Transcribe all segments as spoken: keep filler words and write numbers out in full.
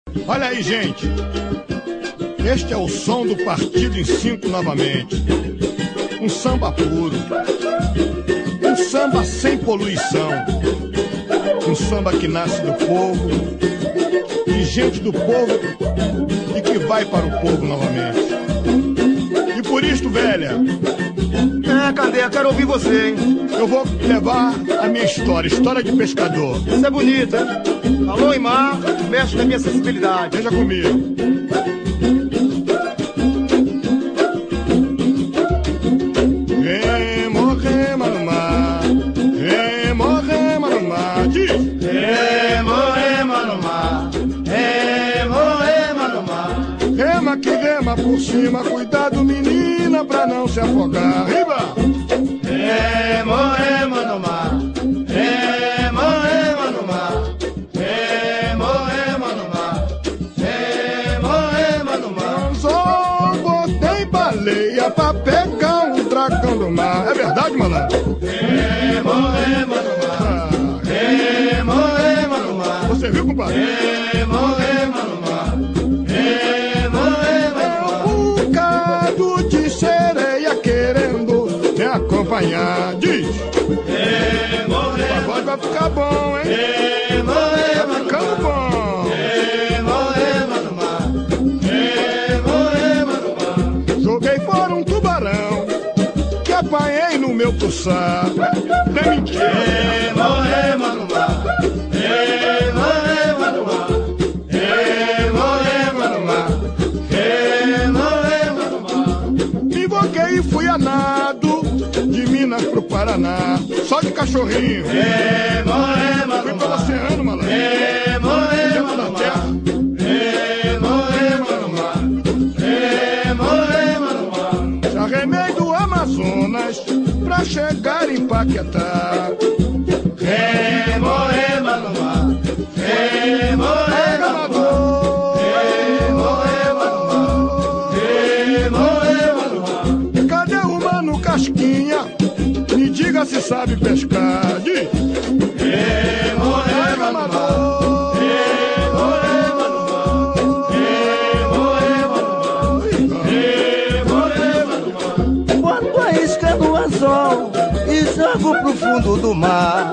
Olha aí, gente. Este é o som do Partido em Cinco novamente. Um samba puro. Um samba sem poluição. Um samba que nasce do povo, de gente do povo e que vai para o povo novamente. E por isto, velha... É, cadê? Eu quero ouvir você, hein? Eu vou levar a minha história, história de pescador. Isso é bonito, hein? Falou em mar, mexe na minha sensibilidade. Veja comigo. Remo, rema no mar, remo, rema no mar, diz. Remo, rema no mar, remo, rema no mar. Rema que rema por cima, cuidado menina pra não se afogar. Riba! Remo, rema no mar, remo, rema no mar, remo, rema no mar, remo, rema no mar. Só botei baleia pra pegar um dragão do mar. É verdade, malandro? Remo, rema no mar, remo, rema no mar. Você viu, compadre? Remo, rema no mar, remo, rema no mar. Um bocado de sereia querendo me acompanhar. Diz. Remo, O pagode vai ficar bom, hein? remo, Tá rema no ficando mar. bom. Remo, rema no mar, remo, rema no mar. Joguei fora um tubarão que apanhei no meu puçar. Tem mentira. Remo, rema no mar, remo, rema no mar, remo, rema no mar, remo, rema no mar. Me invoquei e fui a nado de Minas pro Paraná. Só de cachorrinho. Remo, rema Fui no pelo mar, oceano, malandro. remo, rema no Da mar, terra. remo, rema no mar, remo, rema no mar. Já remei do Amazonas pra chegar em Paquetá. Remo, rema no mar, remo, rema no mar, remo, rema no mar, remo, rema no mar. Cadê o mano Casquinha? Me diga se sabe pescar. Diz. Remo, rema no mar, remo, rema no mar, remo, rema no mar, remo, rema no mar. Boto a isca no anzol e jogo pro fundo do mar.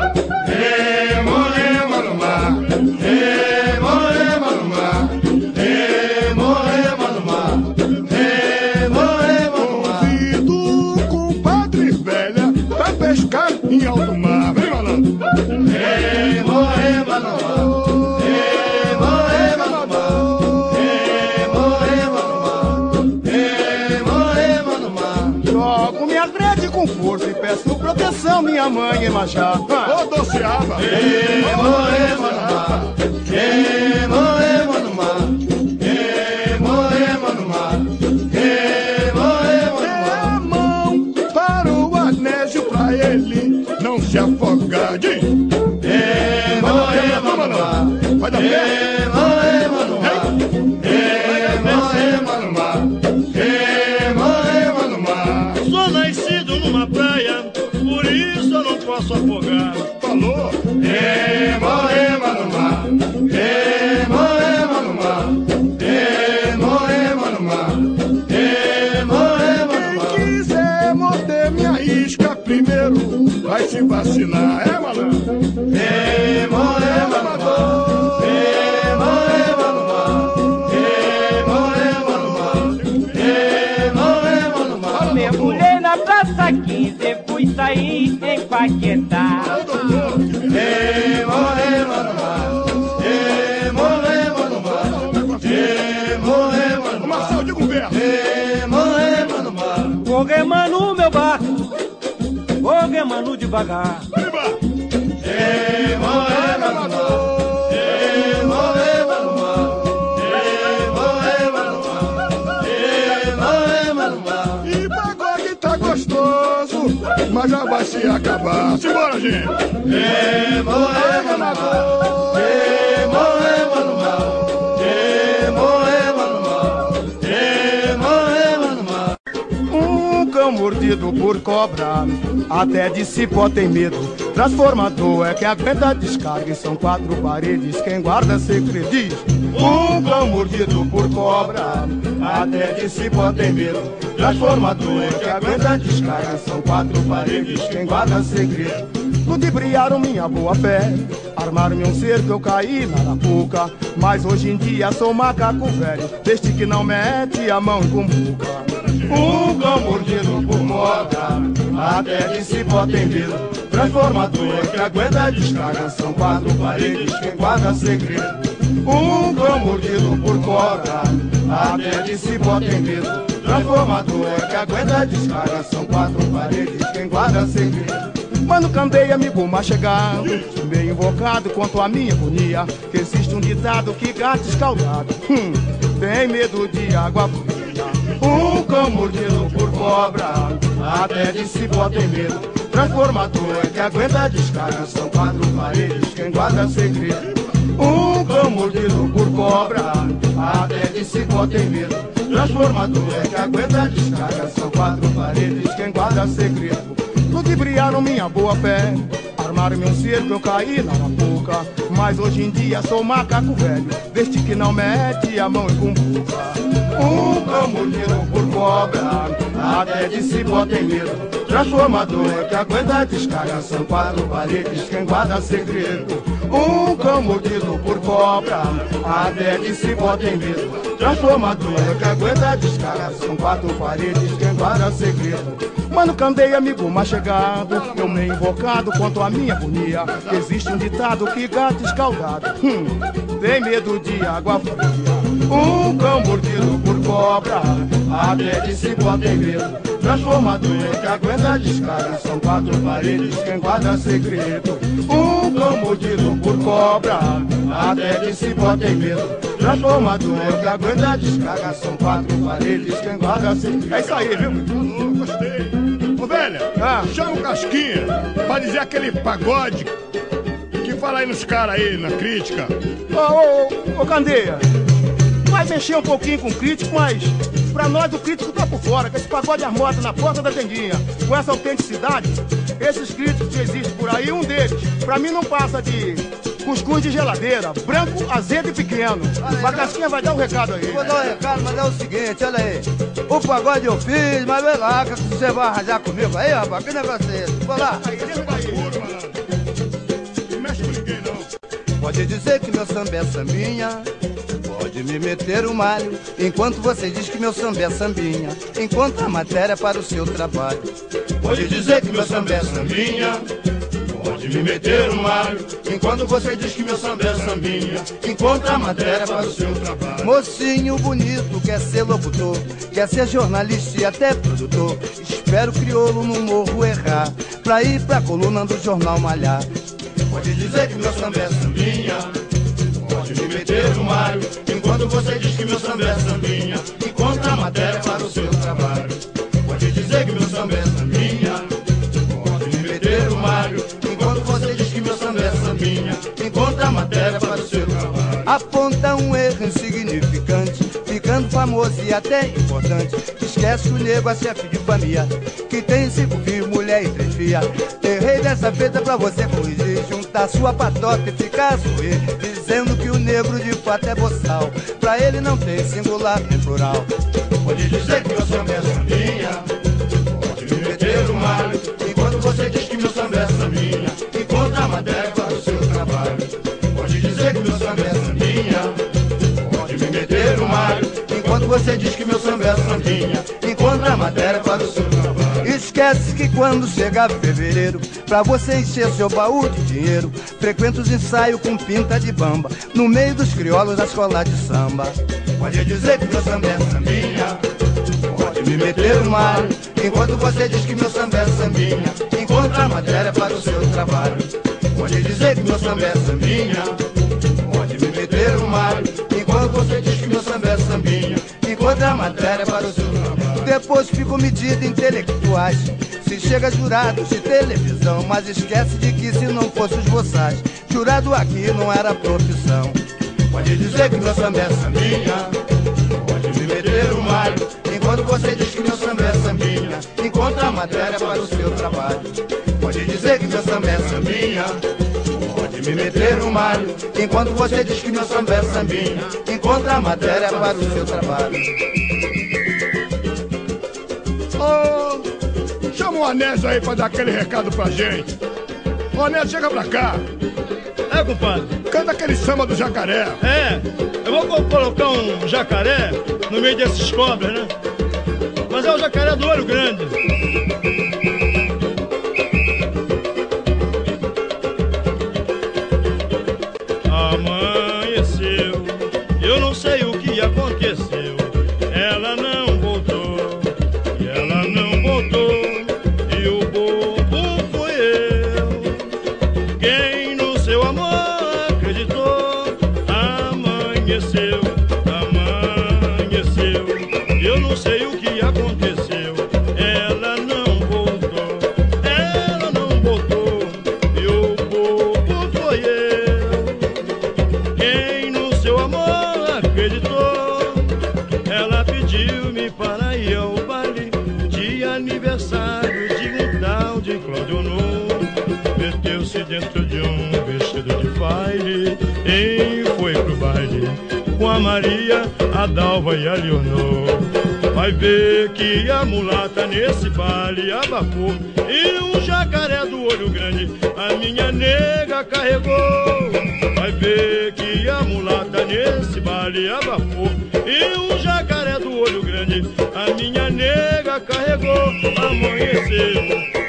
Remo, rema no mar, remo, rema no mar, remo, rema no mar, remo, rema no mar. Convido compadre velha pra pescar em alto mar. Vem, malandro. Remo, rema no mar, remo, rema no mar, remo, rema no mar, remo, rema no mar. Jogo minha rede com força e peço proteção, minha mãe Iemanjá. Ô, doceaba. Remo, rema no mar, remo, rema no mar, remo, rema no mar, remo, rema no mar. Dê a mão para o Arnésio pra ele não se afogar. Diz. Remo, rema no mar, Vai dar pé. remo, rema no mar, remo, rema no mar, remo, rema no mar. Sou nascido numa praia, por isso eu não posso afogar. Falou. Remo, rema no mar, remo, rema no mar, remo, rema no mar, remo, rema no Quem mar. quiser morder minha isca primeiro vai se vacinar. É, malandro? Remo, rema no mar, remo, rema no mar, remo, rema no mar, remo, rema no mar. Mergulhei na Praça quinze, fui sair em Paquetá. Remo, rema no mar, remo, rema no mar, remo, rema no mar, Marcelo, diga um verso. remo, rema no mar. Vou remando meu barco, vou remando devagar. Viva. Remo, rema no mar, remo, rema no mar, remo, rema no mar, remo, rema no mar. E pagode tá gostoso, mas já vai se acabar. Simbora, gente. Remo, rema no mar, remo, rema no mar, remo, rema no mar, remo, rema no mar. Um cão mordido por cobra, até de cipó tem medo. Transformador é que aguenta a descarga e são quatro paredes, quem guarda segredos. O mordido por cobra, até de cipó tem medo. Transformador que aguenta a descarga, são quatro paredes, quem guarda segredo. Ludibriaram minha boa fé, armaram-me um cerco, eu caí na arapuca. Mas hoje em dia sou macaco velho, desde que não mete a mão com buca. Um cão mordido por cobra, até de cipó tem medo. Transformador que aguenta a descarga, são quatro paredes, quem guarda segredo. Um cão mordido por cobra, até de cipó tem medo. Transformador que aguenta a descarga, são quatro paredes, quem guarda segredo. Mano, candeia, amigo, mas chegado, meio invocado quanto a minha agonia. Que existe um ditado que gato escaldado hum, tem medo de água fria. Um cão mordido por cobra, até de cipó tem medo. Transformador que aguenta a descarga, são quatro paredes, quem guarda segredo. Um cão mordido por cobra, até de cipó tem medo. Transformador que aguenta a descarga, são quatro paredes, quem guarda segredo. Ludibriaram minha boa fé, armaram-me um cerco, eu caí na arapuca. Mas hoje em dia sou macaco velho, desde que não mete a mão em cumbuca. Um cão mordido por cobra, até de cipó tem medo. Transformador que aguenta a descarga, são quatro paredes, quem guarda segredo. Um cão mordido por cobra, até de cipó tem medo. Transformador que aguenta a descarga, são quatro paredes, quem guarda segredo. Mano, candeia, amigo, mas chegado, eu meio invocado quanto a minha agonia. Existe um ditado que gato escaldado hum, tem medo de água fria. Um cão mordido por cobra, até de cipó tem medo. Transformador que aguenta a descarga, são quatro paredes, quem guarda segredo. Um cão mordido por cobra, até de cipó tem medo. Transformador que aguenta a descarga, são quatro paredes, quem guarda segredo. É isso aí, viu? Oh, gostei. Ô, velha, ah. chama o Casquinha pra dizer aquele pagode que fala aí nos caras aí, na crítica. Ô, ô, ô, ô, Candeia, vai mexer um pouquinho com o crítico, mas pra nós o crítico tá por fora, que esse pagode armado na porta da tendinha, com essa autenticidade, esses críticos que existem por aí, um deles, pra mim não passa de cuscuz de geladeira, branco, azedo e pequeno. A Casquinha vai dar um recado aí. Eu vou dar um recado, mas é o seguinte, olha aí. O pagode eu fiz, mas vem lá, que você vai arranjar comigo aí, rapaz, que negócio é esse? Vou lá. Não mexe com ninguém, não. Pode dizer que meu samba é sambinha, pode me meter o malho, enquanto você diz que meu samba é sambinha, encontra a matéria para o seu trabalho. Pode dizer que meu samba é sambinha, pode me meter o malho, enquanto você diz que meu samba é sambinha, encontra a matéria para o seu trabalho. Mocinho bonito, quer ser locutor, quer ser jornalista e até produtor. Espero crioulo no morro errar, pra ir pra coluna do jornal malhar. Pode dizer que meu samba é sambinha, pode me meter o malho, enquanto você diz que meu samba é sambinha, encontra a matéria para o seu trabalho. Pode dizer que meu samba é sambinha, pode me meter o malho, enquanto você diz que meu samba é sambinha, encontra a matéria para o seu trabalho. Aponta um erro insignificante, ficando famoso e até importante. Esquece que o nego é chefe de família, que tem cinco filhos, mulher e três filhas. Errei dessa feita pra você corrigir, juntar sua patota e ficar a sorrir, dizendo que o negro de fato é boçal, pra ele não tem singular nem plural. Pode dizer que meu samba é sambinha, pode me meter o malho, enquanto você diz que meu samba é sambinha, encontra a matéria para o seu trabalho. Pode dizer que meu samba é sambinha, pode me meter o malho, enquanto você diz que meu samba é sambinha, encontra a matéria para o seu trabalho. Esquece que quando chega fevereiro, pra você encher seu baú de dinheiro, frequenta os ensaios com pinta de bamba, no meio dos crioulos da escola de samba. Pode dizer que meu samba é sambinha, pode me meter o malho, enquanto você diz que meu samba é sambinha, encontra a matéria para o seu trabalho. Pode dizer que meu samba é sambinha, pode me meter o malho, enquanto você diz que meu samba é sambinha, encontra a matéria para o seu trabalho. Depois ficam medidas intelectuais, se chega jurados de televisão, mas esquece de que se não fosse os boçais, jurado aqui não era profissão. Pode dizer que meu samba é sambinha, pode me meter o malho, enquanto você diz que meu samba é sambinha, encontra a matéria para o seu trabalho. Pode dizer que meu samba é sambinha, pode me se meter no malho. Enquanto você diz que meu samba é sambinha, encontra a matéria para o seu trabalho. Oh, chama o Anésio aí pra dar aquele recado pra gente. Ô Anésio, chega pra cá. É, compadre? Canta aquele samba do jacaré. É, eu vou co colocar um jacaré no meio desses cobras, né? Mas é o jacaré do olho grande. Amanheceu, eu não sei o que aconteceu. Ela não voltou, e ela não voltou. E o bobo foi eu, quem no seu amor acreditou. Amanheceu, amanheceu, eu não sei o que aconteceu. Ela não voltou, ela não voltou. E o bobo foi eu, quem no seu amor acreditou. Ela pediu-me para ir ao baile de aniversário de um tal de Cláudio Honor. Meteu-se dentro de um vestido de baile e foi pro baile com a Maria, a Dalva e a Leonor. Vai ver que a mulata nesse baile abafou, e um jacaré do olho grande a minha nega carregou. Vai ver que a mulata nesse baile abafou, e um jacaré do olho grande a minha nega carregou. Amanheceu,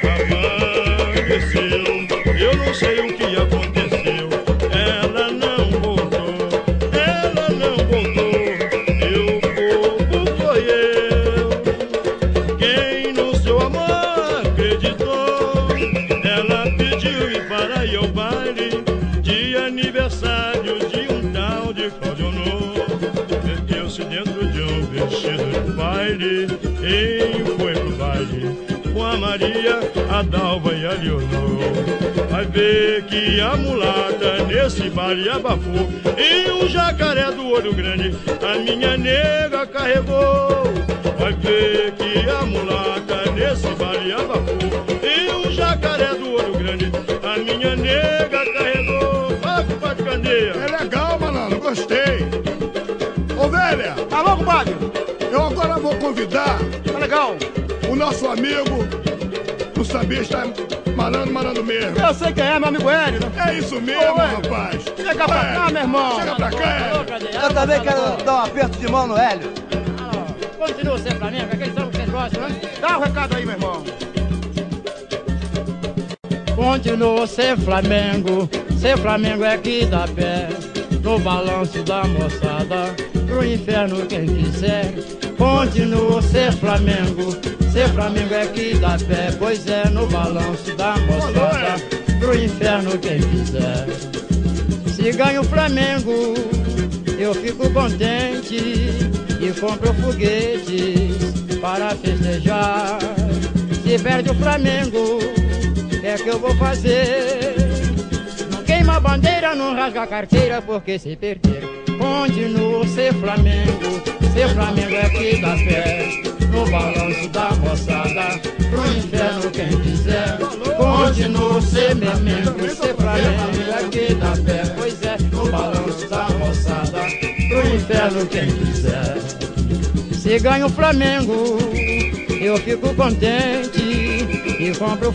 amanheceu, eu não sei o que aconteceu. Ela não voltou, ela não voltou. E o bobo foi eu, quem no seu amor acreditou. Ela pediu-me para ir ao baile de aniversário de um tal de Cláudio Honor. Meteu-se dentro de um vestido de baile e foi pro baile com a Maria, a Dalva e a Leonor. Vai ver que a mulata nesse baile abafou, e um jacaré do olho grande a minha nega carregou. Vai ver que a mulata nesse baile abafou, e um jacaré do olho grande a minha nega carregou. Vai, compadre Candeia. É legal, malandro, gostei. Ô, velha. Alô, compadre. Eu agora vou convidar. Tá legal. O nosso amigo, o sambista malandro, malandro mesmo. Eu sei quem é, meu amigo Hélio. É isso mesmo, Ô, rapaz. Chega pra cá, meu irmão. Chega pra cá, Hélio. Eu também quero dar um aperto de mão no Hélio. Continua sendo Flamengo, aquele samba que vocês gostam, né? Dá o um recado aí, meu irmão. Continuo ser Flamengo, ser Flamengo é que dá pé no balanço da moçada, pro inferno quem quiser. Continuo ser Flamengo, ser Flamengo é que dá pé, pois é no balanço da moçada, pro inferno quem quiser. Se ganha o Flamengo, eu fico contente e compro foguetes para festejar. Se perde o Flamengo, o que é que eu vou fazer? Não queima a bandeira, não rasga a carteira, porque se perder, continuo ser Flamengo, ser Flamengo é que dá pé no balanço da moçada, pro inferno quem quiser. Continuo ser Flamengo, ser Flamengo é que dá pé, pois é, no balanço da moçada, pro inferno quem quiser. Se ganha o Flamengo, eu fico contente e compro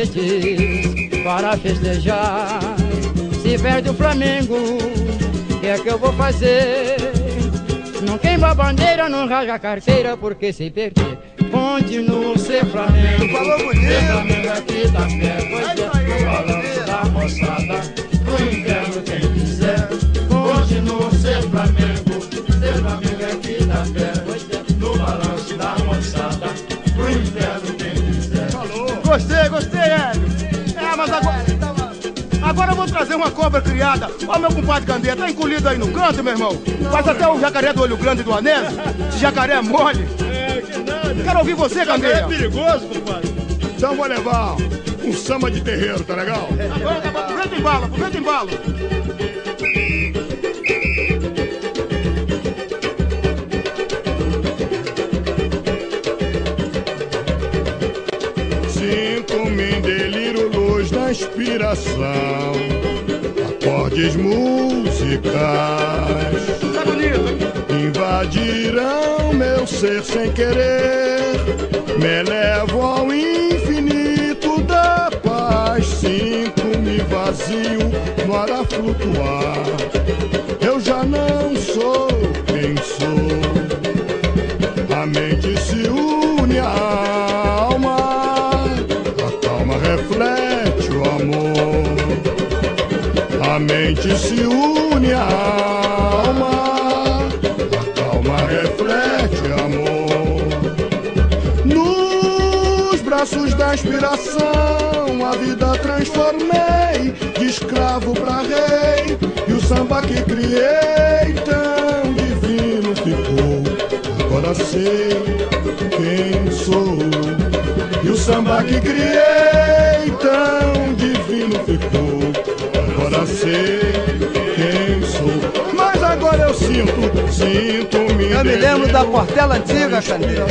foguetes para festejar. Se perde o Flamengo, o que é que eu vou fazer? Não queima a bandeira, não rasga a carteira, porque se perder, continuo ser Flamengo. Falou bonito. Ser Flamengo aqui da pé, pois é, no balanço da moçada, pro inferno quem quiser. Continuo ser Flamengo, ser Flamengo aqui da pé, pois é, no balanço da moçada, pro inferno quem quiser. Gostei, gostei, Hélio. É, mas agora... Agora eu vou trazer uma cobra criada. Ó, meu compadre Candeia, tá encolhido aí no canto, meu irmão. Faz até o jacaré do olho grande do Anésio. Esse jacaré é mole. É, que nada. Quero ouvir você, Candeia. É perigoso, compadre. Então vou levar um samba de terreiro, tá legal? Agora, tá bom. Aproveita o embalo, aproveita o embalo. Sinto-me em delírio, luz da inspiração. acordes musicais Tá bonito, hein? invadirão meu ser sem querer, me levam ao infinito da paz. Sinto-me vazio no ar a flutuar. Eu já não sou quem sou. A mente se une à alma, a calma reflete o amor. A mente se une à alma, a calma reflete amor. Nos braços da inspiração a vida transformei, de escravo pra rei, e o samba que criei tão divino ficou. Agora sei quem sou, e o samba que criei tão divino ficou. Agora sei quem sou, mas agora eu sinto, sinto-me. Eu me lembro da Portela antiga, Candeia.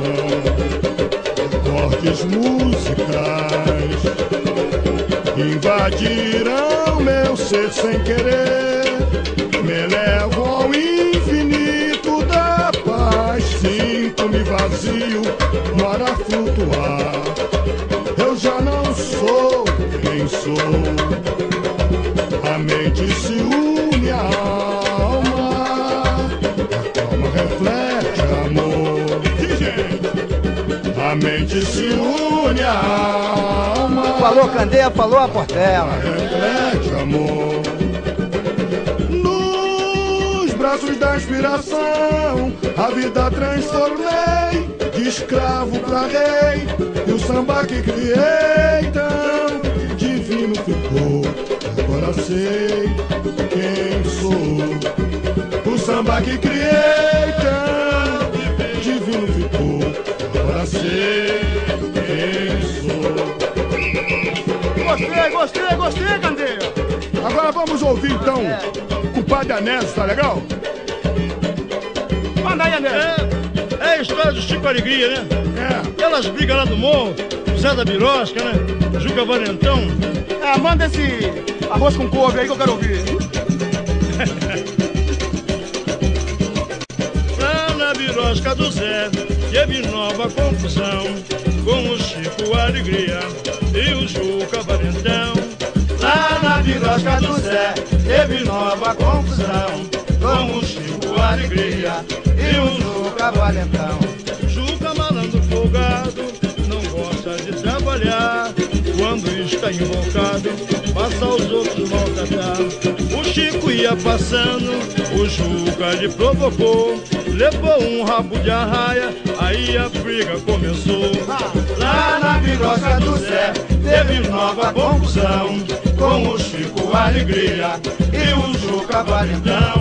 Acordes musicais invadirão meu ser sem querer, me levam ao infinito da paz. Sinto-me vazio no ar a flutuar. Eu já não sou quem sou. A mente se une à alma, a calma reflete amor. A mente se une à alma. Falou Candeia, falou a Portela. Reflete amor. Nos braços da inspiração a vida transformei, de escravo pra rei, e o samba que criei tão divino ficou. Agora sei quem sou. O samba que criei tão divino ficou. Agora sei quem sou. Gostei, gostei, gostei, Candeia. Agora vamos ouvir então o Padre Anésio, tá legal? Manda aí, Anésio. É, é a história do Chico Alegria, né? É. Aquelas brigas lá do morro, Zé da Birosca, né? Juca Valentão. É, manda esse arroz com couve aí que eu quero ouvir. Lá na Birosca do Zé teve nova confusão, com o Chico Alegria e o Juca Valentão. Lá na Birosca do Zé teve nova confusão, com o Chico Alegria e o Juca Valentão. Juca malandro folgado, não gosta de trabalhar, quando está invocado, passa os outros maltratar. O Chico ia passando, o Juca lhe provocou, levou um rabo de arraia, aí a briga começou. Lá na Birosca do Zé teve nova confusão, com o Chico Alegria e o Juca Valentão.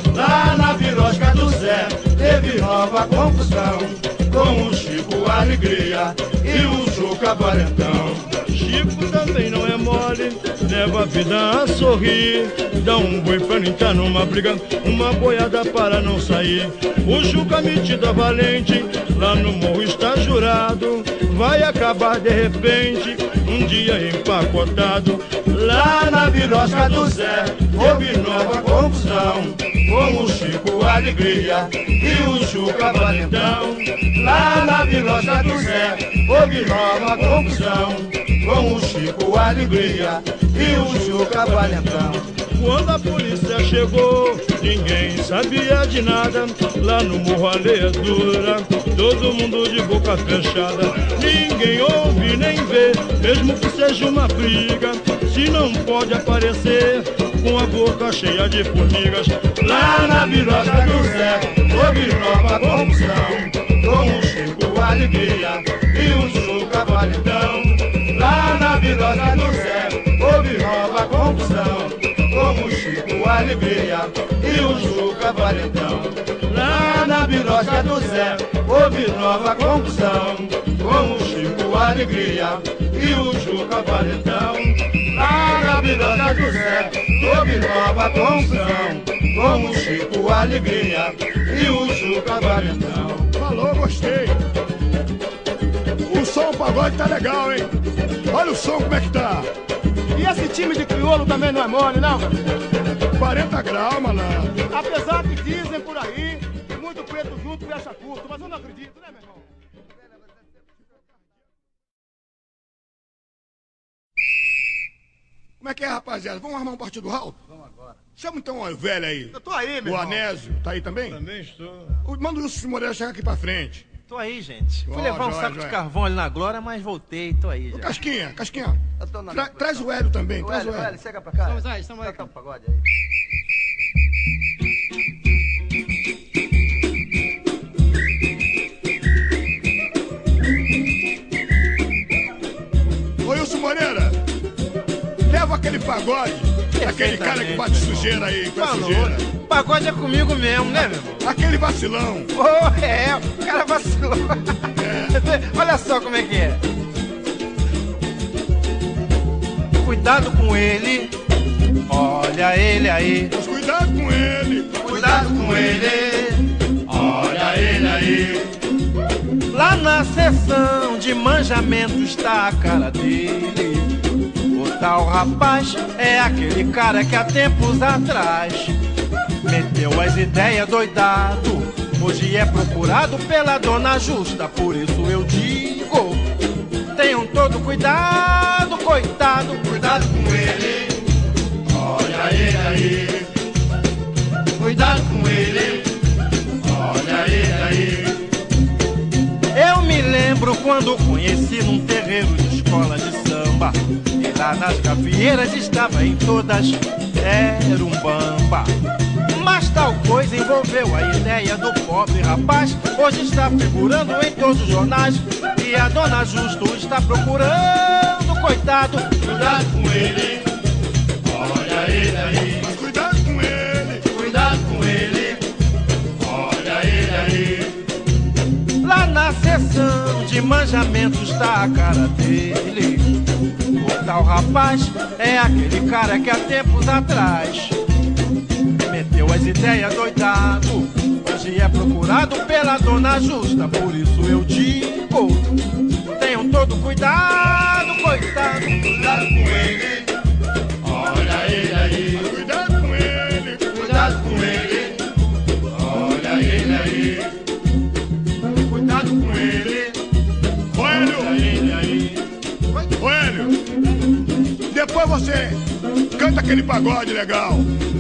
Lá na Birosca do Zé teve nova confusão, com o Chico Alegria e o Juca Valentão. Chico também não é mole, leva a vida a sorrir, dá um boi pra não entrar numa briga, uma boiada para não sair. O Juca metida valente, lá no morro está jurado, vai acabar de repente, um dia empacotado. Lá na Birosca do Zé houve nova confusão, com o Chico Alegria e o Juca Valentão. Lá na Birosca do Zé houve nova confusão, com o Chico Alegria e o Juca Valentão. Quando a polícia chegou, ninguém sabia de nada. Lá no morro a lei é dura, todo mundo de boca fechada. Ninguém ouve nem vê, mesmo que seja uma briga, se não pode aparecer com a boca cheia de formigas. Lá na Birosca do Zé houve nova confusão, com o Chico Alegria e o Juca Valentão. Lá na Birosca do Zé houve nova confusão, com o Chico Alegria e o Juca Valentão. Lá na Birosca do Zé houve nova confusão, com o Chico Alegria e o Juca Valentão. Lá na Birosca do Zé houve nova confusão, com o Chico Alegria e o Juca Valentão. Falou, gostei. O som pagode tá legal, hein? Olha o som como é que tá. E esse time de crioulo também não é mole, não, meu filho? quarenta graus, malandro. Apesar que dizem por aí que muito preto junto fecha curto, mas eu não acredito, né, meu irmão? Como é que é, rapaziada? Vamos armar um partido alto? Vamos agora. Chama então o velho aí. Eu tô aí, meu O irmão. Anésio, tá aí também? Também estou. O- Manda o Wilson Moreira chegar aqui pra frente. Tô aí, gente. Fui Ó, levar um joia, saco joia. de carvão ali na Glória, mas voltei. Tô aí Ô, já. Casquinha, Casquinha. Eu tô na Tra- minha traz o Hélio também, O traz o Hélio, o Hélio. Hélio, chega pra cá. Estamos aí, estamos aí. Toca o pagode aí. Ô Wilson Moreira, leva aquele pagode, aquele cara que bate sujeira aí, com a Falou. sujeira. Pagode é comigo mesmo, né, meu irmão? Aquele vacilão. Oh, é, o cara vacilou. É. Olha só como é que é. Cuidado com ele, olha ele aí. Mas cuidado com ele. Cuidado com ele, olha ele aí. Lá na sessão de manjamento está a cara dele. O tal rapaz é aquele cara que há tempos atrás meteu as ideias doidado. Hoje é procurado pela dona Justa, por isso eu digo: tenham todo cuidado, coitado. Cuidado com ele, olha ele aí. Cuidado com ele, olha ele aí. Eu me lembro quando conheci num terreiro de escola de samba, e lá nas gavieiras estava em todas, era um bamba. Mas tal coisa envolveu a ideia do pobre rapaz. Hoje está figurando em todos os jornais, e a dona Justo está procurando, coitado. Cuidado com ele, olha ele aí. Mas cuidado com ele. Cuidado com ele, olha ele aí. Lá na sessão de manjamento está a cara dele. O tal rapaz é aquele cara que há tempos atrás meteu as ideias doidado. Hoje é procurado pela dona Justa, por isso eu digo: tenham todo cuidado, coitado. Cuidado com ele, olha ele aí. Mas cuidado com ele. Cuidado com ele, olha ele aí. Cuidado com ele, Ô olha Hélio, ele aí. ô Hélio. Depois você canta aquele pagode legal.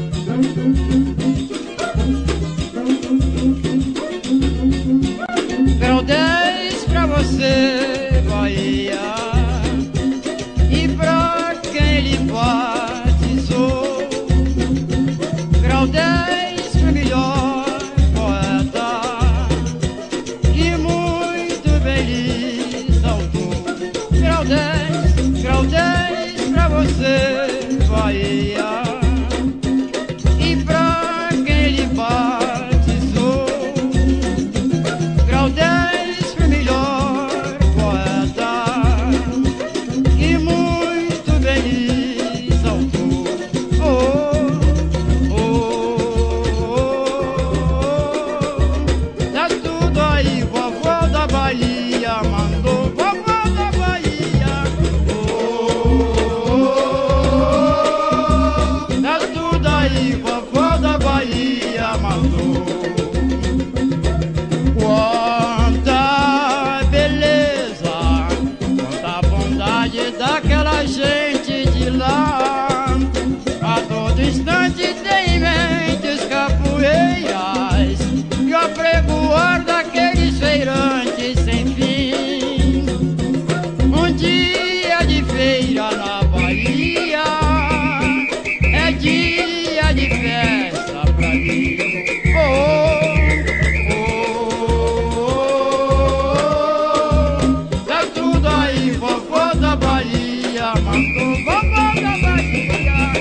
Grau dez pra você, Bahia, e pra quem lhe batizou. Grau dez pro melhor poeta, que muito bem lhe saltou. Grau dez, grau dez pra você, Bahia, e pra quem lhe batizou. Grau dez pro melhor poeta, que muito bem lhe saltou. Oh, oh, oh, tá tudo aí, vovó da Bahia mandou, vovó da Bahia. Oh, oh, tá tudo aí, vovó da Bahia mandou. Quanta beleza, quanta bondade daquela gente de lá. A todo instante tem mentes capoeiras e o apregoar daqueles feirantes sem fim. Um dia de feira na Bahia é dia de festa pra mim. Oh, tá tudo aí, vovó da Bahia mandou, vovó da Bahia.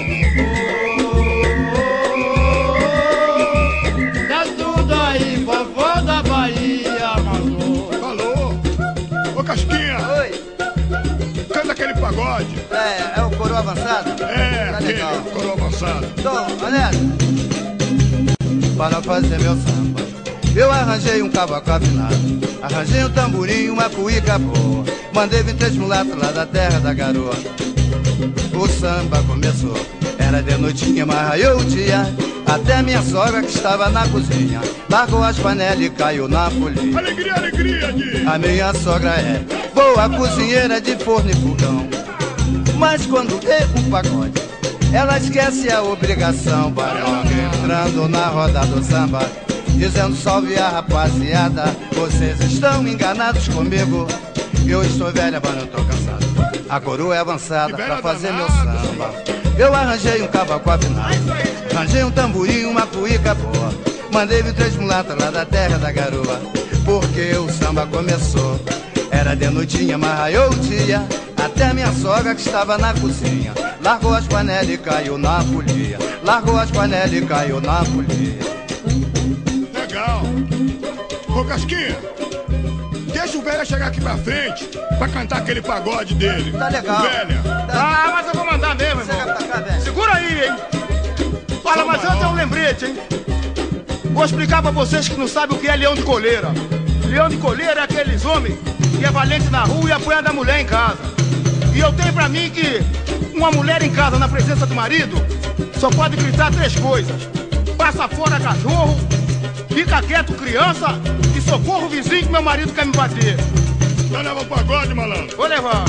Oh, tá tudo aí, vovó da Bahia mandou. Falou. Ô Casquinha, Oi, canta aquele pagode. é, é o coroa avançado? É, Tá aquele legal. coroa avançado. Então, Anésio, para fazer meu samba, eu arranjei um cavaco afinado, arranjei um tamborim, uma cuíca boa, mandei vir três mulatos lá da terra da garoa. o samba começou. Era de noitinha, mas raiou o dia. Até minha sogra que estava na cozinha largou as panelas e caiu na folia. Alegria, alegria, de... A minha sogra é boa cozinheira de forno e fogão, mas quando vê um pagode ela esquece a obrigação. Barão entrando na roda do samba, dizendo salve a rapaziada. Vocês estão enganados comigo, eu estou velha, mas não estou cansado. A coroa é avançada pra fazer meu samba. Eu arranjei um cavaco afinado, arranjei um tamborim, uma cuíca boa. Mandei vir três mulatas lá da terra da garoa, porque o samba começou. Era de noitinha, mas raiou o dia. Até minha sogra que estava na cozinha largou as panelas e caiu na folia. Largou as panelas e caiu na folia. Legal. Ô Casquinha, deixa o velho chegar aqui pra frente pra cantar aquele pagode dele. Tá legal. Velha. Ah, mas eu vou mandar mesmo, irmão. Segura aí, hein? Olha, mas antes é um lembrete, hein? Vou explicar pra vocês que não sabem o que é leão de coleira. Leão de coleira é aqueles homens que é valente na rua e apanha da mulher em casa. E eu tenho pra mim que uma mulher em casa, na presença do marido, só pode gritar três coisas: passa fora, cachorro, fica quieto, criança, e socorro, vizinho, que meu marido quer me bater. Vai levar o pagode, malandro? Vou levar.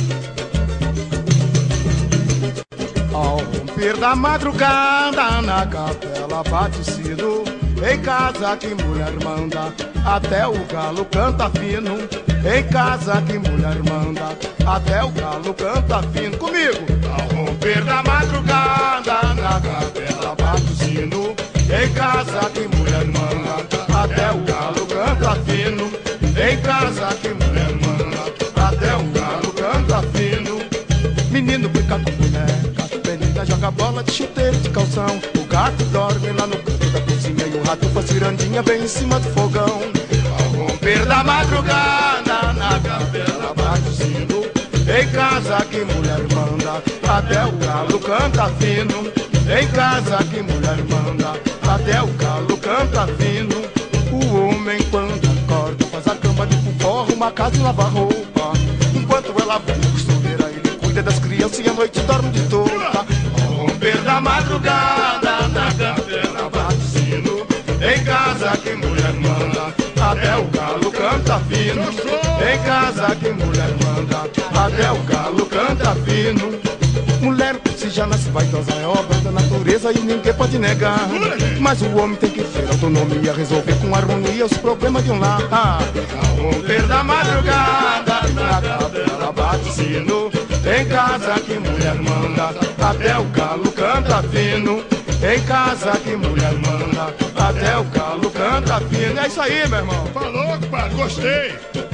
Ao romper da madrugada, na capela bate sino. Em casa que mulher manda, até o galo canta fino. Em casa que mulher manda, até o galo canta fino. Comigo! Ao romper da madrugada, na capela bate sino. Em casa que mulher manda, até o galo canta fino. Em casa que mulher manda, até o galo canta fino. Menino brinca com boneca, menina joga bola de chuteiro de calção. O gato dorme lá no canto da cozinha e o rato faz cirandinha bem em cima do fogão. Ao romper da madrugada, na capela bate o sino. Em casa que mulher manda, até o galo canta fino. Em casa que mulher manda, até o galo canta fino. O homem quando acorda faz a cama de fufó, arruma a casa e lava a roupa. Enquanto ela vai na costureira, ele cuida das crianças e à noite dorme de torta. Ao romper da madrugada, na capela bate sino. Em casa que mulher manda, até o galo canta fino. Em casa que mulher manda, até o galo canta fino. Mulher, se já nasce vaidosa, é obra da natureza e ninguém pode negar. Mas o homem tem que ter autonomia, resolver com harmonia os problemas de um lar. Ao romper da madrugada, na capela bate sino. Em casa que mulher manda, até o galo canta fino. Em casa que mulher manda, até o galo canta fino. É isso aí, meu irmão. Falou, compadre, gostei.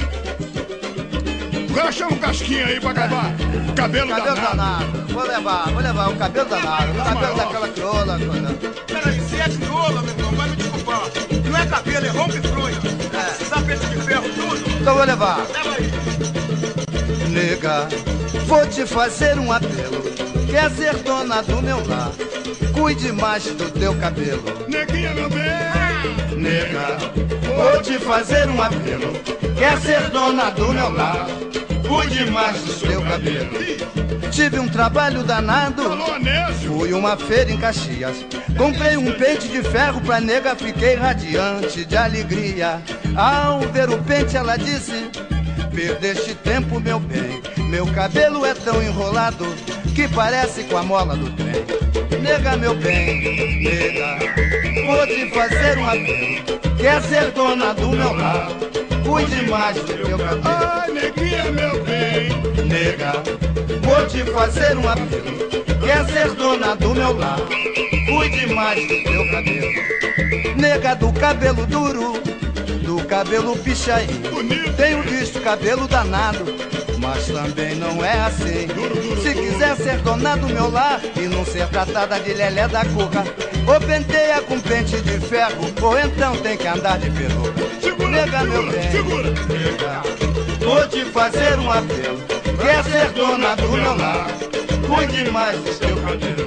Agora chama o Casquinha aí pra acabar. O cabelo, Cabelo danado. danado. Vou levar, vou levar o cabelo danado. O cabelo daquela crioula. coisa. Peraí, se é crioula, meu irmão, vai me desculpar. Não é cabelo, é rompe-fronha. Vai É. precisar peito de ferro, tudo. Então vou levar. Leva aí. Nega, vou te fazer um apelo. Quer ser dona do meu lar? Cuide mais do teu cabelo. Neguinha, meu bem. Nega, vou te fazer um apelo. Quer ser dona do meu lar? Cuide mais do teu cabelo. Tive um trabalho danado. Falou, Anésio. Fui uma feira em Caxias. Comprei um pente de ferro pra nega, fiquei radiante de alegria. Ao ver o pente ela disse: perdeste tempo, meu bem. Meu cabelo é tão enrolado que parece com a mola do trem. Nega, meu bem, nega, vou te fazer um apelo. Quer ser dona do meu lar? Cuide mais do teu cabelo. Ai, neguinha, meu bem. Nega, vou te fazer um apelo. Quer ser dona do meu lar? Cuide mais do teu cabelo. Nega do cabelo duro, do cabelo pichain. Bonito. Tenho visto cabelo danado, mas também não é assim. Se quiser ser dona do meu lar e não ser tratada de lelé da cuca, ou penteia com pente de ferro, ou então tem que andar de peruca. Segura, Nega, meu segura, bem, segura. nega, vou te fazer um apelo. Quer ser dona do meu lar? Cuide mais do teu cabelo.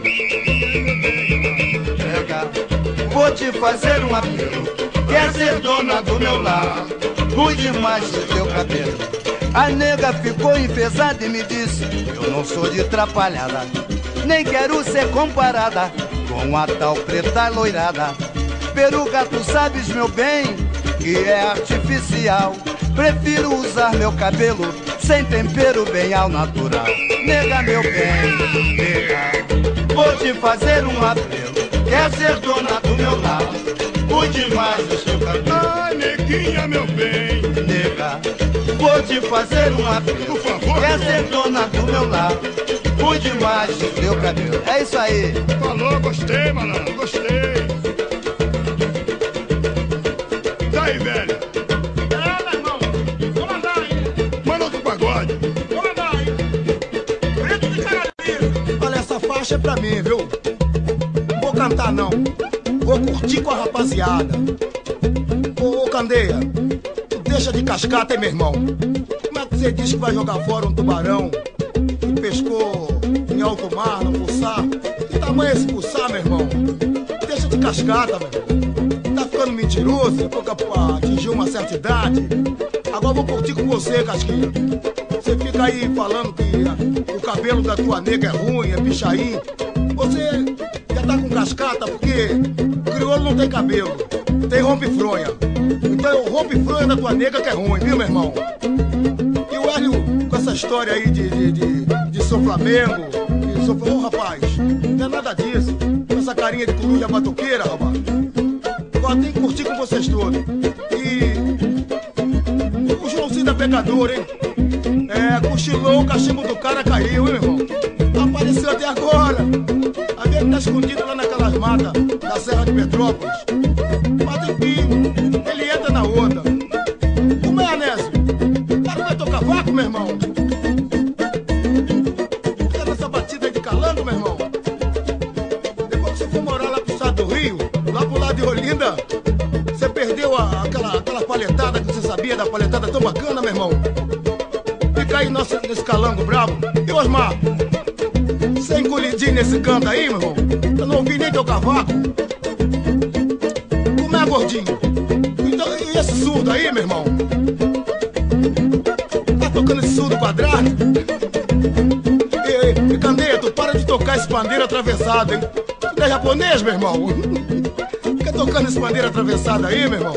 Nega, vou te fazer um apelo. Quer ser dona do meu lar? Cuide mais do teu cabelo. A nega ficou enfesada e me disse: eu não sou de trapalhada, nem quero ser comparada com a tal preta loirada. Peruca, tu sabes, meu bem, que é artificial. Prefiro usar meu cabelo sem tempero, bem ao natural. Nega, meu bem, nega, vou te fazer um apelo. Quer ser dona do meu lar, cuide mais do seu cabelo. Ah, neguinha, meu bem, nega, vou te fazer um apelo. Por favor, quer ser dona do meu lar, cuide mais do seu cabelo. É isso aí. Falou, gostei, malandro, gostei. Daí, velho. É, meu irmão, vou mandar aí. Manda outro pagode. Vou mandar aí. Preto de caralho. Olha, essa faixa é pra mim, viu? Não vou cantar, não. Vou curtir com a rapaziada. Ô, ô Candeia, tu deixa de cascata, hein, meu irmão? Como é que você diz que vai jogar fora um tubarão que pescou em alto mar, no pulsar? Que tamanho é esse pulsar, meu irmão? Deixa de cascata, meu irmão. Tá ficando mentiroso, depois que atingiu uma certa idade. Agora vou curtir com você, Casquinha. Você fica aí falando que o cabelo da tua nega é ruim, é pichain. Você já tá com cascata porque crioulo não tem cabelo, tem rompe-fronha. Então é o rompe-fronha da tua nega que é ruim, viu, meu irmão? E o Hélio, com essa história aí de, de, de, de São Flamengo, de São Flamengo, oh, rapaz, não é nada disso. Com essa carinha de coruja batuqueira, rapaz. Agora tem que curtir com vocês todos. E o Joãozinho da Pecadora, hein? É, cochilou, o cachimbo do cara caiu, hein, meu irmão? Apareceu até agora. A gente tá escondido lá naquelas matas da Serra de Petrópolis. Mas enfim, ele entra na onda. Como é, Anésio? O cara vai tocar vácuo, meu irmão? Fica nessa batida de calango, meu irmão. Depois que você for morar lá pro estado do Rio, lá pro lado de Olinda, você perdeu a, aquela, aquela palhetada que você sabia da palhetada tão bacana, meu irmão. Fica aí nossa, nesse calango bravo. E Osmar? Você encolhidinho nesse canto aí, meu irmão? Eu não ouvi nem teu cavaco. Como é, gordinho? Então, e esse surdo aí, meu irmão? Tá tocando esse surdo quadrado? E, e Candeia, tu para de tocar esse pandeiro atravessado, hein? Tu é japonês, meu irmão? Fica tocando esse pandeiro atravessado aí, meu irmão?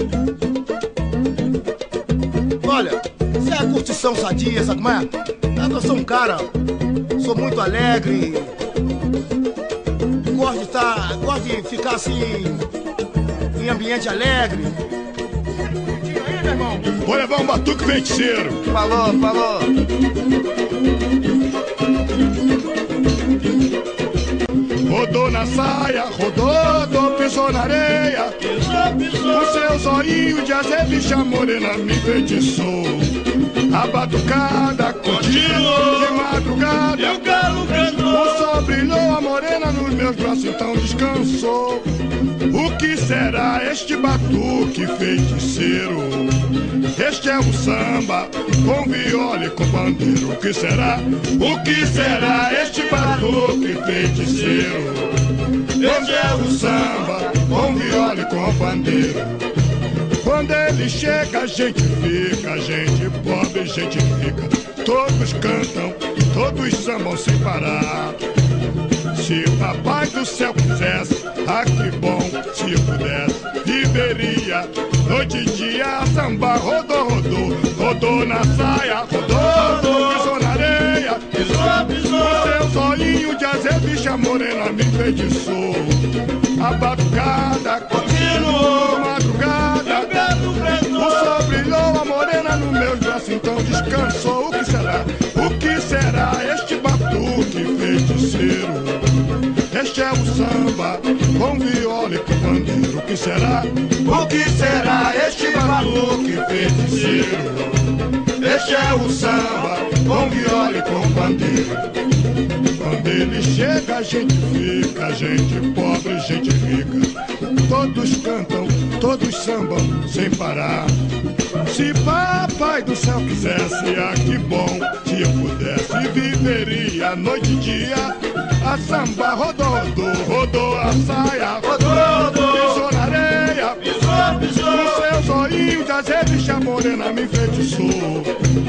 Olha, isso é a curtição sadia, sabe como é? Eu sou um cara, sou muito alegre, gosto de estar, gosto de ficar assim, em ambiente alegre. E aí, meu irmão? Vou levar um batuque feiticeiro. Falou, falou. Rodou na saia, rodou, rodou, pisou na areia. Pisou, pisou. O seu zoinho de azebicha morena me enfeitiçou. A batucada continuou de madrugada. E o galo cantou. O sol brilhou, a morena nos meus braços então descansou. O que será este batuque feiticeiro? Este é um samba com viola e com pandeiro. O que será? O que será este batuque feiticeiro? Este é um samba com viola e com pandeiro. Quando ele chega, a gente fica, a gente pobre, a gente fica. Todos cantam, todos sambam sem parar. Se o papai do céu quisesse, ah que bom, se eu pudesse, viveria noite e dia, samba rodou, rodou, rodou na saia, rodou, rodou, pisou na areia, Pisou, pisou. o seu zoinho de azebicha morena me enfeitiçou. A batucada continuou, madrugada, o sol brilhou, a morena nos meus braços então descansou. O que será? O que será este batuque feiticeiro? Este é o samba com viola e com pandeiro. O que será? O que será este batuque feiticeiro? Este é o samba com viola e com pandeiro. Quando ele chega, a gente fica, gente pobre, gente rica. Todos cantam, todos sambam sem parar. Se papai do céu quisesse, ah que bom, se eu pudesse, viveria noite e dia. A samba rodou, rodou, rodou a saia, rodou, rodou, pisou na areia, Pisou, pisou. o seu zoinho de azebicha morena me enfeitiçou.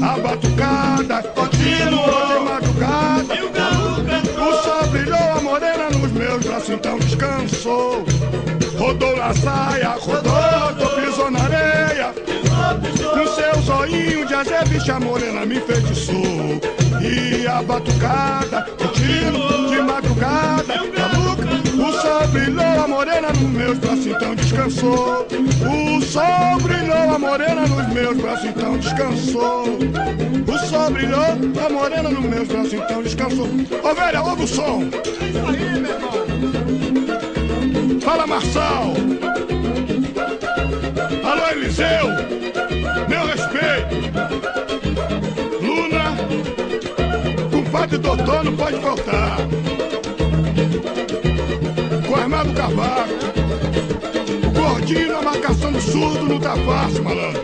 A batucada continuou de madrugada. E o galo cantou. O sol brilhou, a morena nos meus braços então descansou. Rodou na saia, rodou, pisou na areia. Com seu zoinho de azeite a morena me enfeitiçou. E a batucada continuou de madrugada. O sol brilhou, a morena nos meus braços então descansou. O sol brilhou, a morena nos meus braços então descansou. O sol brilhou, a morena nos meus braços então descansou. Ô velha, ouve o som. É isso aí, meu irmão. Fala, Marçal. Alô, Eliseu. Meu respeito. Luna. Compadre doutor não pode faltar. Com Armado Cavaco. O gordinho na marcação do surdo não tá fácil, malandro.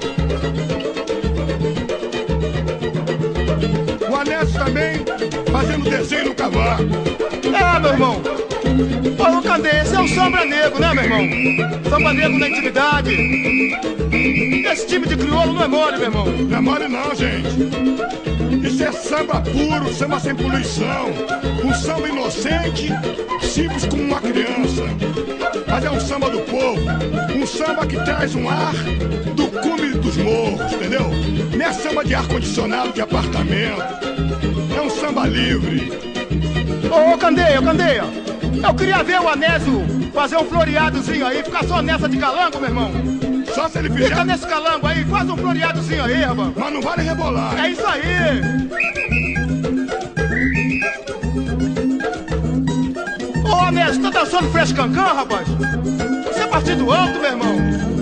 O Anésio também fazendo desenho no cavaco. É, meu irmão. Ô, cadê? Esse é o Samba Negro, né, meu irmão? Samba Negro na intimidade. Esse time de crioulo não é mole, meu irmão. Não é mole não, gente. Isso é samba puro, samba sem poluição. Um samba inocente, simples como uma criança. Mas é um samba do povo. Um samba que traz um ar do cume dos morros, entendeu? Não é samba de ar-condicionado de apartamento. É um samba livre. Ô, Candeia, Candeia. Eu queria ver o Anésio fazer um floreadozinho aí, ficar só nessa de calango, meu irmão. Só se ele fizer... Fica nesse calango aí, faz um floreadozinho aí, rapaz. Mas não vale rebolar. É isso aí. Ô, Anésio, tá dançando fresh cancan, rapaz? Você é partido alto, meu irmão.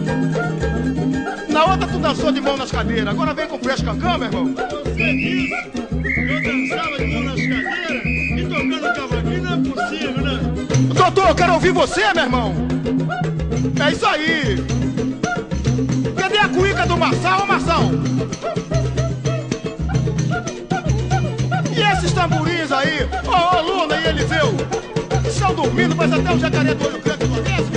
Na outra tu dançou de mão nas cadeiras, agora vem com fresh cancan, meu irmão. Você disse, eu dançava de mão nas cadeiras e tocando cavaquinho, não é possível, né? Doutor, eu quero ouvir você, meu irmão. É isso aí. Cadê a cuíca do Marçal, ô Marçal? E esses tamborins aí? Ô, ô, Luna e Eliseu? Estão dormindo, mas até o jacaré do olho grande acontece?